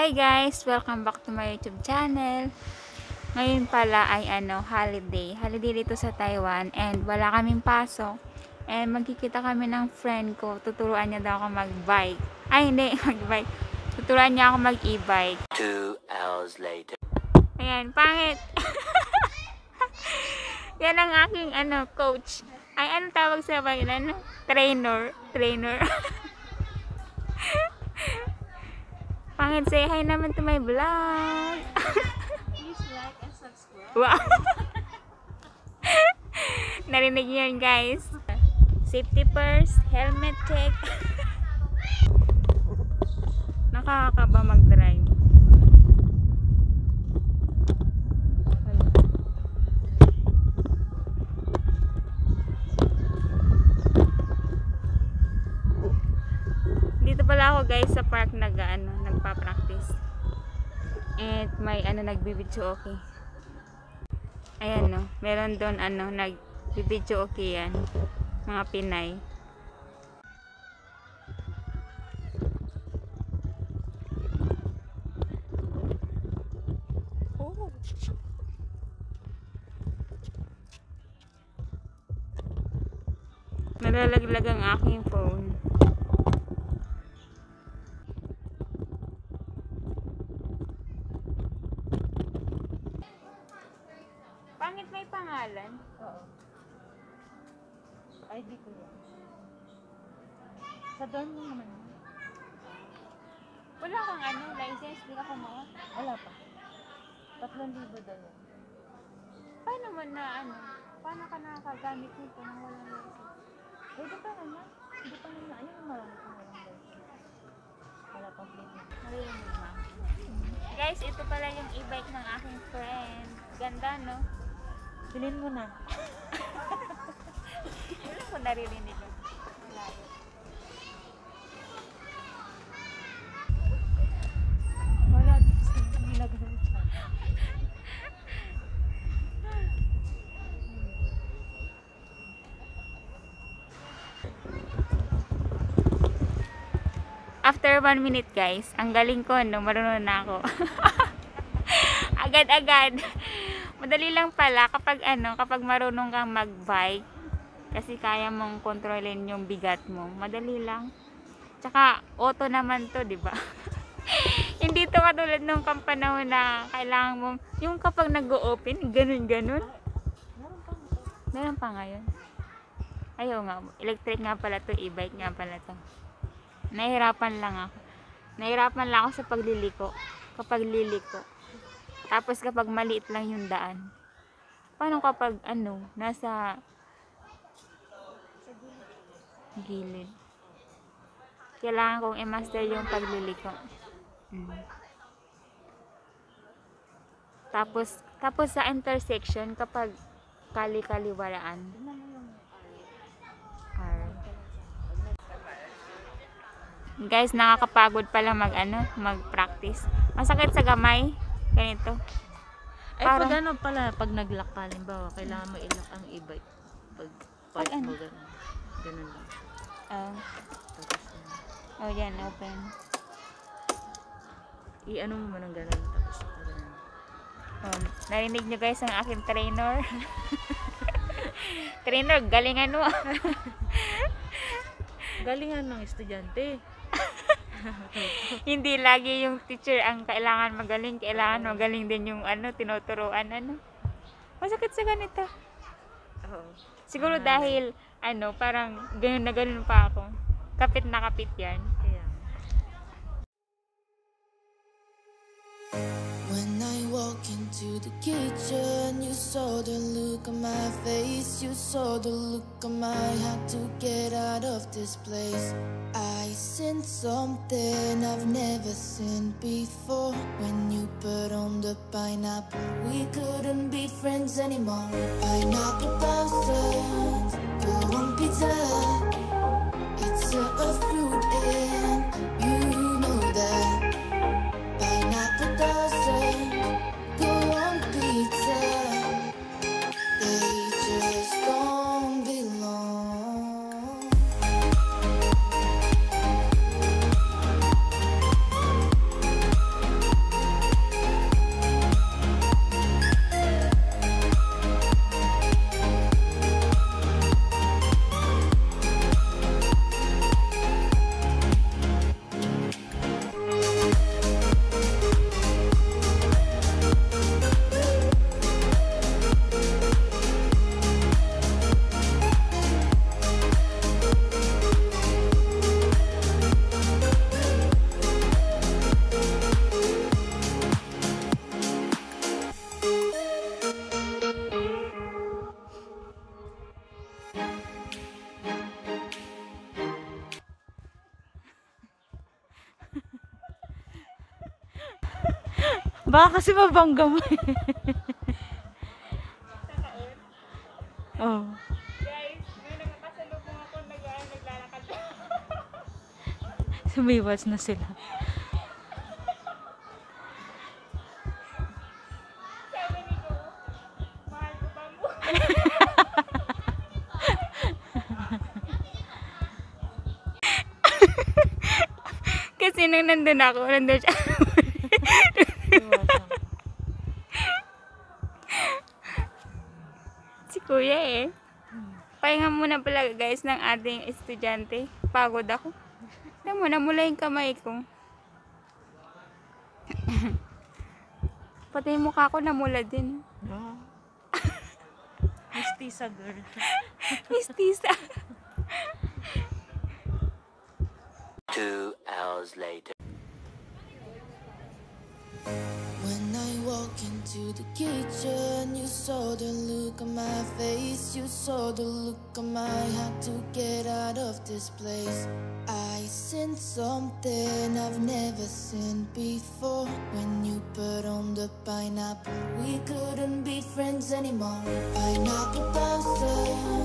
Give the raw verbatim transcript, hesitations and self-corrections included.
Hi guys! Welcome back to my YouTube channel. Ngayon pala ay ano, holiday. Holiday dito sa Taiwan and wala kaming pasok. And magkikita kami ng friend ko. Tuturuan niya daw ako mag-bike. Ay hindi, mag-bike. Tuturuan niya ako mag-e-bike. Two hours later. Ayan, pangit. Yan ang aking ano, coach. Ay, ano tawag sa bike? Ano? Trainer. Trainer. Pangit, say hi naman to my vlog. Please like and subscribe. Wow. Narinig niyo yun, guys. Safety first, helmet check. Nakakaba mag-drive. Dito pala ako, guys, sa park nag ano, nagpa-practice. And may ano nagbibidyo okay. Ayan no, meron doon ano nagbibidyo okay yan. Mga Pinay. Oh. Nalalaglag ang aking phone. Pangit may pangalan? Oo. I D ko yan. Sa doon mo naman. Wala kang ano, license, di ka kumuha? Wala pa. Tatlong libo daw yan. Paano mo na ano? Paano ka nakagamit nito nang walang license? Pwede pa naman. Hindi pa naman. Ayun, marami pa walang license. Wala pang plate. Marinig ma. Guys, ito pala yung e-bike ng aking friend. Ganda, no? Bilhin mo na. Wala ko naririnig. Wala yun. Wala. Nilagay siya. After one minute, guys, ang galing ko, no? Marunong na ako. Agad-agad. Madali lang pala kapag ano, kapag marunong kang mag-bike, kasi kaya mong kontrolin yung bigat mo. Madali lang. Tsaka auto naman 'to, 'di ba? Hindi 'to katulad nung kampanahon na kailangan mong yung kapag nag-o-open, ganun-ganun. Meron pa. Meron pa ngayon. Ayaw nga, electric nga pala 'to, e-bike nga pala 'to. Nahirapan lang ako. Nahirapan lang ako sa pagliliko. Kapag liliko. Tapos kapag maliit lang yung daan. Paano kapag ano, nasa gilid? Kailangan kong i-master yung pagliliko. Mm. Tapos, tapos sa intersection, kapag kali-kaliwalaan. R. Guys, nakakapagod pala mag ano, mag-practice. Masakit sa gamay. Ganito. Ay, Parang- pag ano pala, pag nag-lock ka, halimbawa, kailangan mo i-lock ang e-bike. Pag Pag park ano? mo, ganun. Ganun lang. Oh, Tapos, uh, oh yan, open. i-ano mo man ng ganun. Tapos, ganun. Um, narinig nyo guys ang aking trainer. Trainer, galingan mo. Galingan ng estudyante. Hindi lagi yung teacher ang kailangan magaling. Kailangan magaling din yung ano, tinuturuan. Ano. Masakit sa ganito. Oo. Siguro Ah, dahil, ano, parang ganun na ganun pa ako. Kapit na kapit yan. Kaya. When I walk into the kitchen, you saw the look on my face. You saw the look on my had to get out of this place. I sensed something I've never seen before. When you put on the pineapple, we couldn't be friends anymore. Pineapple thousands, go on pizza. It's a, a fruit and you know that. Pineapple doesn't go on pizza. They just don't belong. Baka kasi mabangga mo eh. Oh. Guys, may nakakasalubong ako nag naglalakad. Sumiwas na sila. Sabi ni ko, mahal ko pa mo. Kasi nung nandun ako, nandun siya. Si kuya eh. Pahinga muna pala guys ng ating estudyante. Pagod ako. Tignan mo, namula yung kamay ko. Pati yung mukha ko namula din. Oh. Mistisa girl. Mistisa. Two hours later. When I walk into the kitchen, you saw the look on my face. You saw the look on my had to get out of this place. I sensed something I've never seen before. When you put on the pineapple, we couldn't be friends anymore. Pineapple pasta.